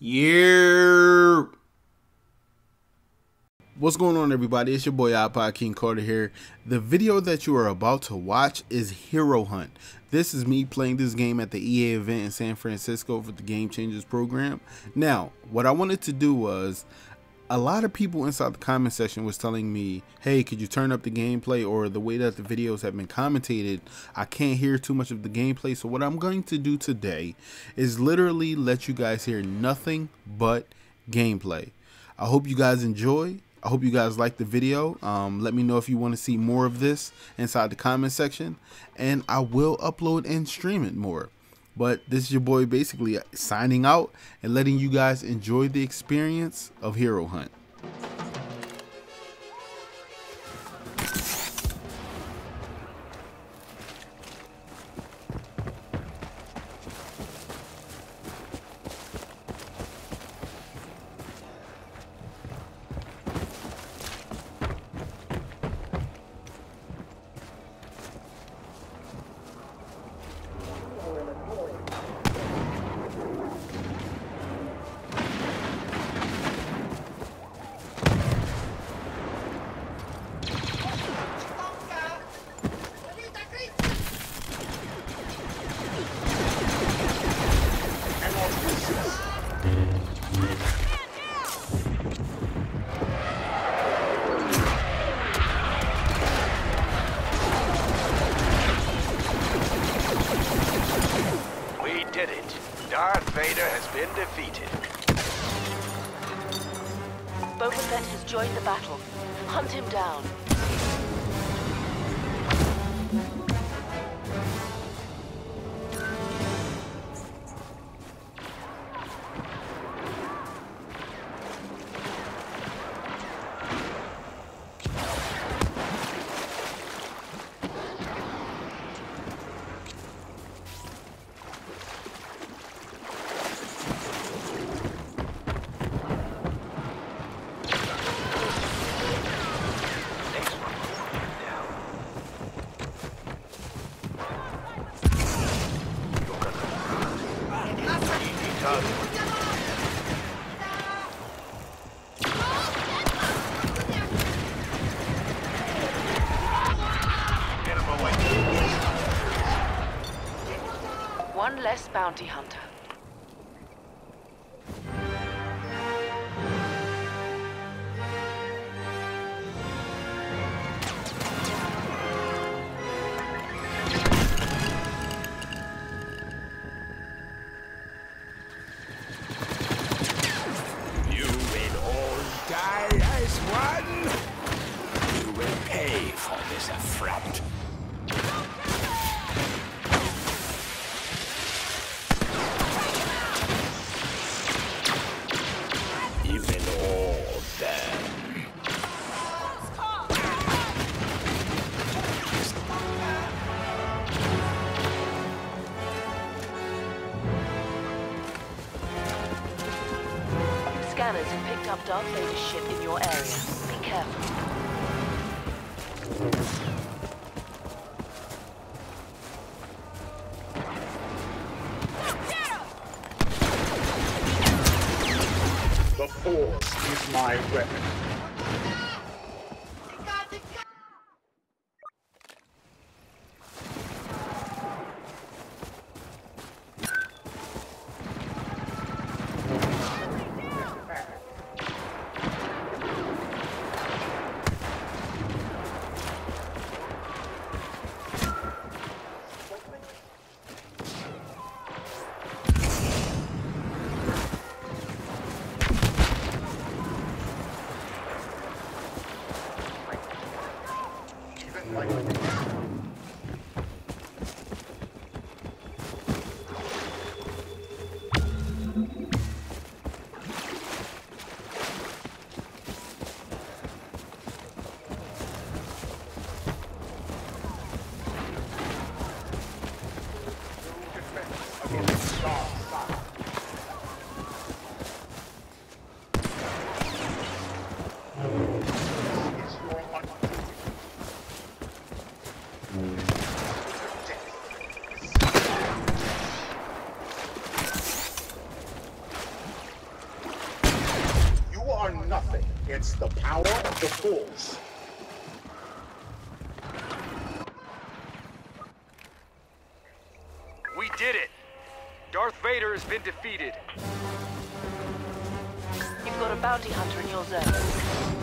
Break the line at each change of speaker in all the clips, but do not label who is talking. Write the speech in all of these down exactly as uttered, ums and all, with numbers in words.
Yeah. What's going on, everybody? It's your boy iPod King Carter here. The video that you are about to watch is Hero Hunt. This is me playing this game at the E A event in San Francisco for the Game Changers program. Now, what I wanted to do was, a lot of people inside the comment section was telling me, hey, could you turn up the gameplay, or the way that the videos have been commentated, I can't hear too much of the gameplay. So what I'm going to do today is literally let you guys hear nothing but gameplay. I hope you guys enjoy. I hope you guys like the video. Um, let me know if you want to see more of this inside the comment section, and I will upload and stream it more. But this is your boy basically signing out and letting you guys enjoy the experience of Hero Hunt.
Did it. Darth Vader has been defeated.
Boba Fett has joined the battle. Hunt him down. One less bounty hunter.
You will all die as one. You will pay for this affront.
Scanners have picked up Darth Vader's ship in your area. Be careful.
The Force is my weapon. against the power of the Force.
We did it! Darth Vader has been defeated.
You've got a bounty hunter in your zone.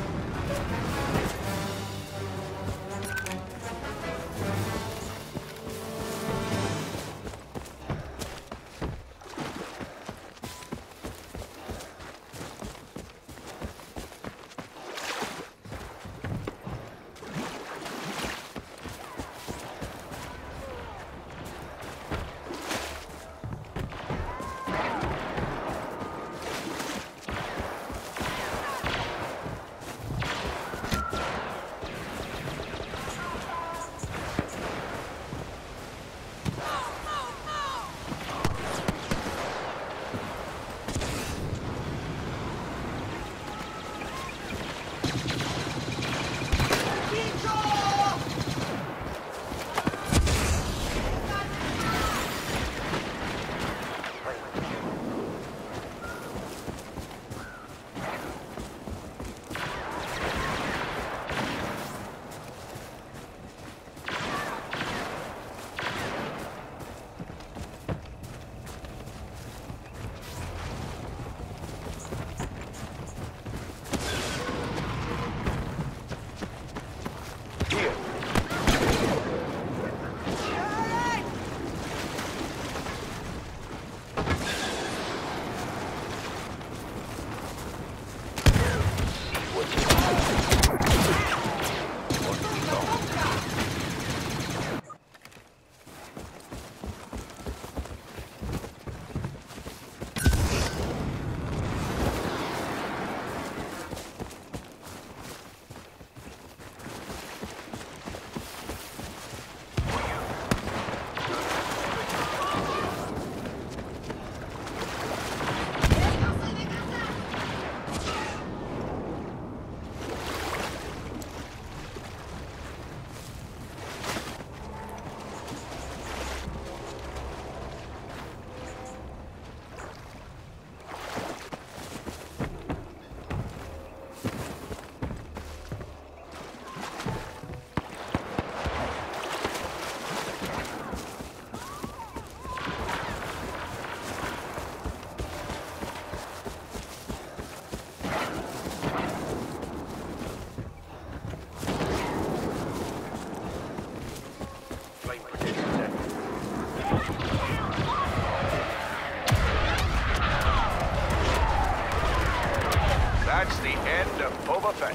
That's the end of Boba Fett.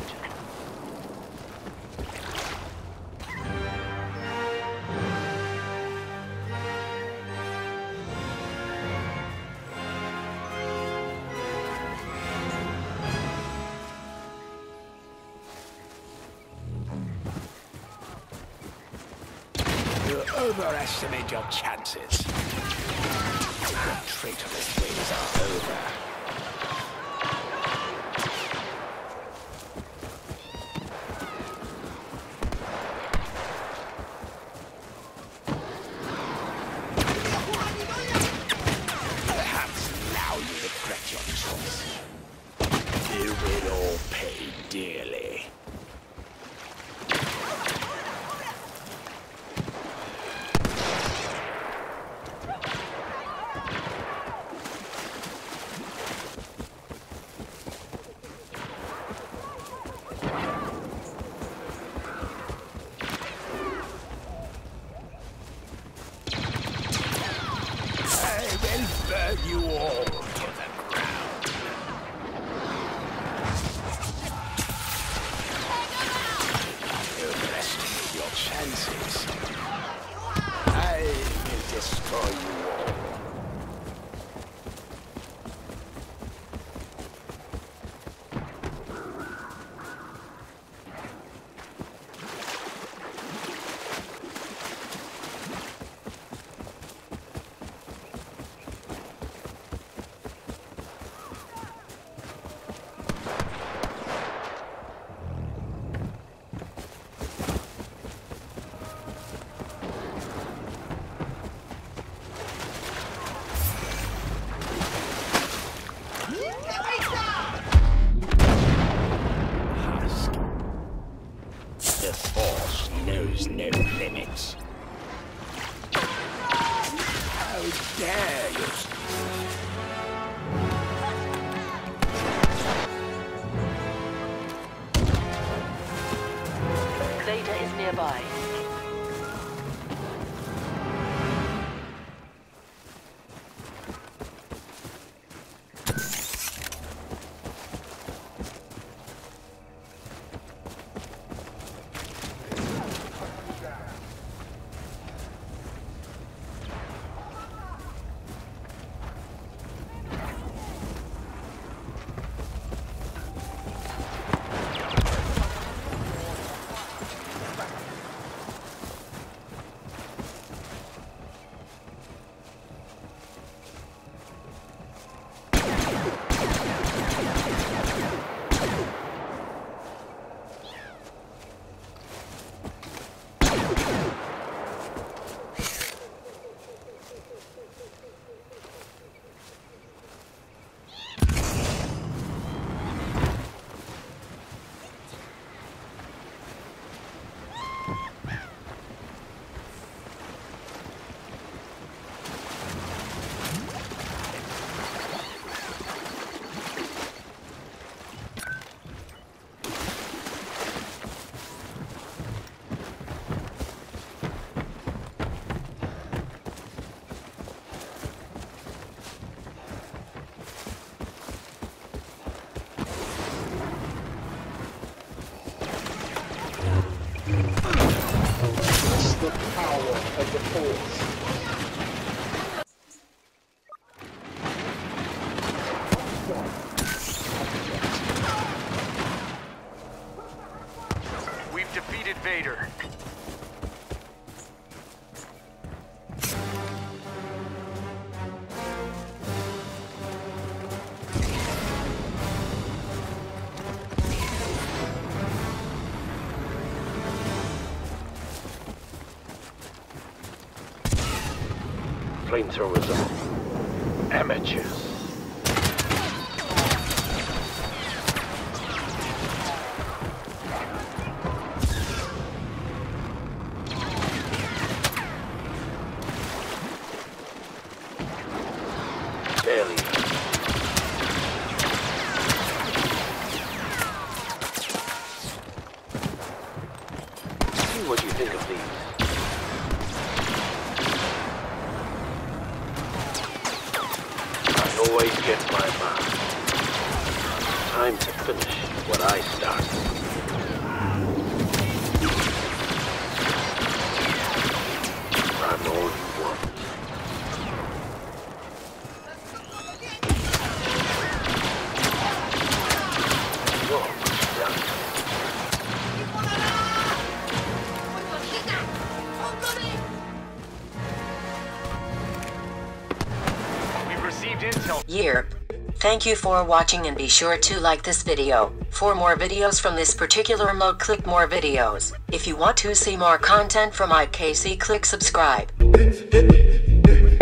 You overestimate your chances. Your traitorous ways are over. Perhaps now you regret your choice. You will all pay dearly. I will burn you all to the ground. Overestimate your chances. I will destroy you all. dare you?
Vader is nearby.
The power of the Force.
We've defeated Vader.
Flamethrowers are amateurs. Barely. See what you think of these. Always gets my mind. Time to finish what I started. I'm all you want. You're done.
Intel.
Year. Thank you for watching and be sure to like this video. For more videos from this particular mode, click more videos. If you want to see more content from I K C, click subscribe.